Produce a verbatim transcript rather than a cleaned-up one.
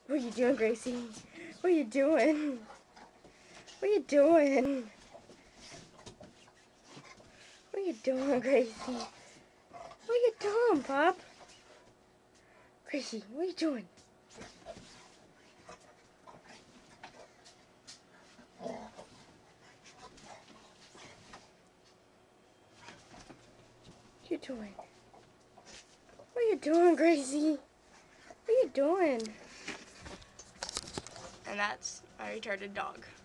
What are you doing, Gracie? What are you doing? What are you doing? What are you doing, Gracie? What are you doing, Pop? Gracie, what are you doing? What are you doing? What are you doing, Gracie? What are you doing? And that's a retarded dog.